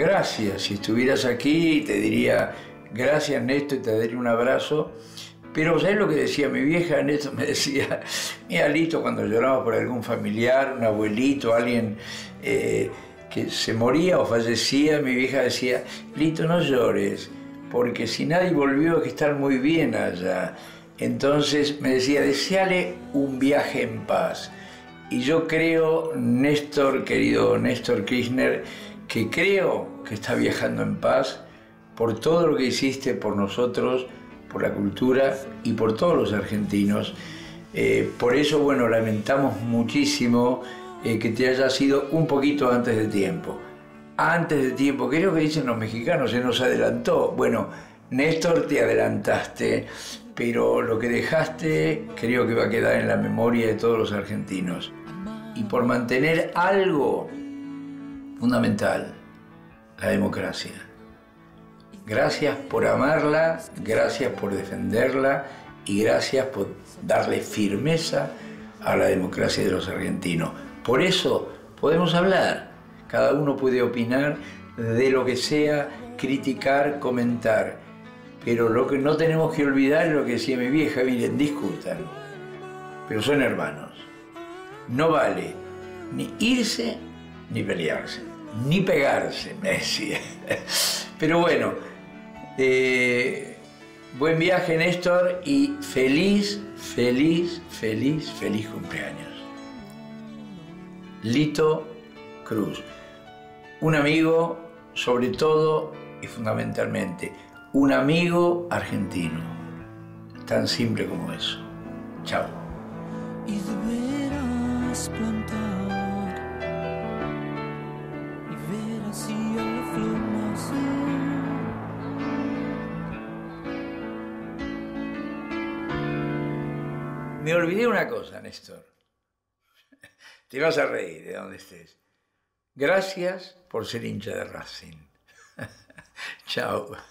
gracias. Si estuvieras aquí te diría gracias, Néstor, y te daría un abrazo. Pero ¿sabes lo que decía mi vieja? Néstor me decía, mira, Lito, cuando lloraba por algún familiar, un abuelito, alguien que se moría o fallecía, mi vieja decía, Lito, no llores, porque si nadie volvió es que están muy bien allá. Entonces me decía, deseale un viaje en paz. Y yo creo, Néstor, querido Néstor Kirchner, que creo que está viajando en paz por todo lo que hiciste por nosotros, por la cultura y por todos los argentinos. Por eso, bueno, lamentamos muchísimo que te hayas ido un poquito antes de tiempo. Antes de tiempo, que es lo que dicen los mexicanos, se nos adelantó. Bueno, Néstor, te adelantaste, pero lo que dejaste creo que va a quedar en la memoria de todos los argentinos. Y por mantener algo fundamental, la democracia. Gracias por amarla, gracias por defenderla y gracias por darle firmeza a la democracia de los argentinos. Por eso podemos hablar, cada uno puede opinar de lo que sea, criticar, comentar, pero lo que no tenemos que olvidar es lo que decía mi vieja, miren, discutan, pero son hermanos. No vale ni irse ni pelearse, ni pegarse, me decía. Pero bueno, buen viaje, Néstor, y feliz cumpleaños. Lito Cruz, un amigo, sobre todo y fundamentalmente, un amigo argentino, tan simple como eso. Chao. Y deberás plantar y ver así a la flor nacer. Me olvidé una cosa, Néstor. Te vas a reír de donde estés. Gracias por ser hincha de Racing. Chao.